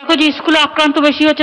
যে স্কুলে আক্রান্ত বেশি হচ্ছে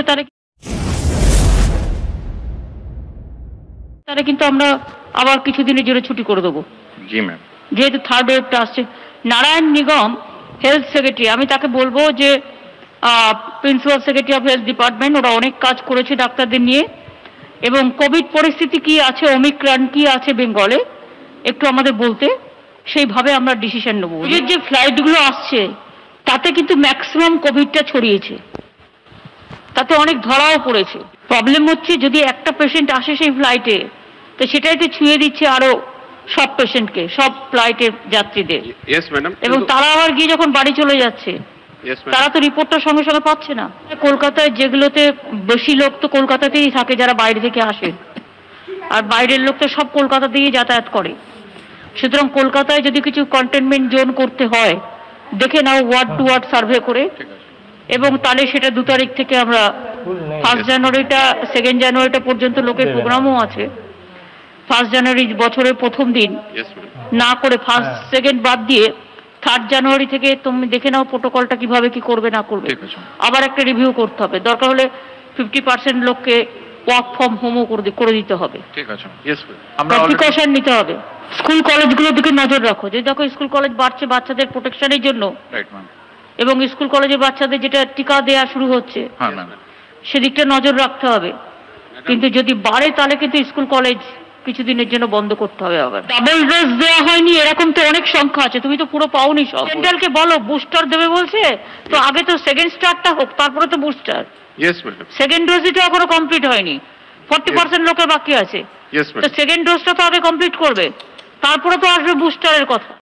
তারা কিন্তু আমরা আবার কিছুদিনের জন্য ছুটি করে দেবো। জি ম্যাম। যেহেতু থার্ড ওয়েভটা আসছে। নারায়ণ নিগম হেলথ সেক্রেটারি, আমি তাকে বলবো যে principal secretary of health department, ওরা অনেক কাজ করেছে ডাক্তারদের নিয়ে, এবং কোভিড পরিস্থিতি কি আছে, ওমিক্রন কি আছে বেঙ্গলে একটু আমাদের বলতে, সেইভাবে আমরা ডিসিশন নেবো। যে ফ্লাইটগুলো আসছে তাতে কিন্তু ম্যাক্সিমাম কোভিডটা ছড়িয়েছে, তাতে অনেক ধরাও পড়েছে। প্রবলেম হচ্ছে যদি একটা পেশেন্ট আসে সেই ফ্লাইটে, তো সেটাই তো ছুঁয়ে দিচ্ছে আরো সব পেশেন্টকে, সব ফ্লাইটের যাত্রীদের। Yes madam. এবং তারা আবার গিয়ে যখন বাড়ি চলে যাচ্ছে, তারা তো রিপোর্টটা সঙ্গে সঙ্গে পাচ্ছে না। কলকাতায় যেগুলোতে বেশি লোক তো কলকাতাতেই থাকে যারা বাইরে থেকে আসে, আর বাইরের লোক তো সব কলকাতা দিয়েই যাতায়াত করে। সুতরাং কলকাতায় যদি কিছু কন্টেনমেন্ট জোন করতে হয়, দেখে নাও ওয়ার্ড টু ওয়ার্ড সার্ভে করে, এবং তাহলে সেটা 2 তারিখ থেকে আমরা 1 জানুয়ারিটা 2 জানুয়ারিটা পর্যন্ত লোকের প্রোগ্রামও আছে। 1 জানুয়ারি বছরের প্রথম দিন না করে 1 2 বাদ দিয়ে 3 জানুয়ারি থেকে তুমি দেখে নাও প্রোটোকলটা কিভাবে কি করবে না করবে। আবার একটা রিভিউ করতে হবে, দরকার হলে 50% লোককে ওয়ার্ক ফ্রম হোমও করে দিতে হবে। ঠিক আছে। ইয়েস আমরা প্রিকশন নিতে হবে। স্কুল কলেজগুলোর দিকে নজর রাখো, যে দেখো স্কুল কলেজ বাড়ছে বাচ্চাদের প্রোটেকশনের জন্য, রাইট ম্যাম। এবং স্কুল কলেজের বাচ্চাদের যেটা টিকা দেওয়া শুরু হচ্ছে, হ্যাঁ ম্যাম, সেদিকটা নজর রাখতে হবে। কিন্তু যদি বাড়ে তাহলে কিন্তু স্কুল কলেজ কিছুদিনের জন্য বন্ধ করতে হবে। আবার ডাবল ডোজ দেওয়া হয়নি এরকম তো অনেক সংখ্যা আছে, তুমি তো পুরো পাওনি সব। সেন্ট্রালকে বলো বুস্টার দেবে বলছে, তো আগে তো সেকেন্ড স্টারটা হোক, তারপরে তো বুস্টার। Yes madam. সেকেন্ড ডোজটা এখনো কমপ্লিট হয়নি, 40% লোকের বাকি আছে। ইয়েস তো ম্যাডাম। সেকেন্ড ডোজটা তো আগে কমপ্লিট করবে, তারপরে তো আসবে বুস্টারের কথা।